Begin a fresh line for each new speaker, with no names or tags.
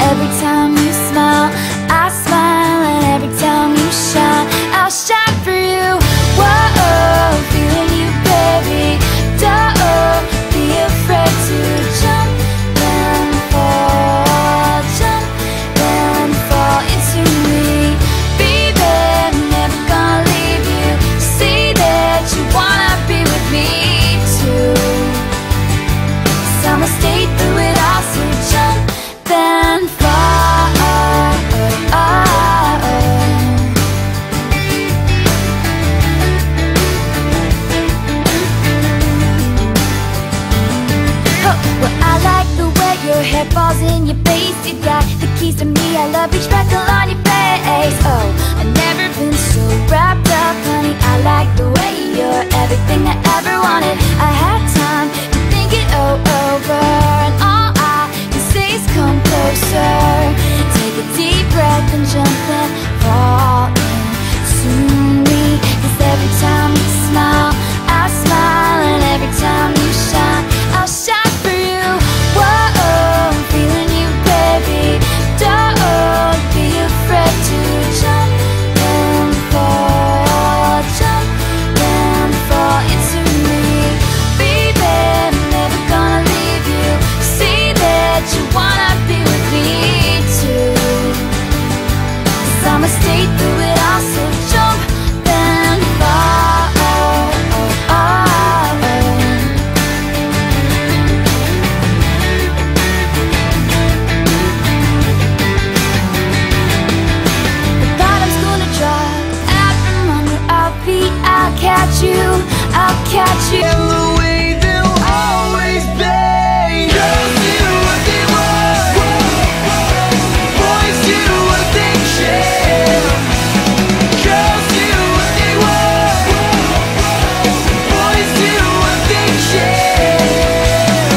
Every time you smile, I smile, and every time you shine, I'll shine for you. Whoa, feeling you, baby. Don't be afraid to jump and fall, jump and fall into me. Baby, never gonna leave you. See that you wanna be with me too. 'Cause I'ma stay through it all, so jump and fall. Your hair falls in your face. You got the keys to me. I love each freckle on your face. Oh, I've never been so wrapped up, honey. I like the way you're everything I ever wanted. I had to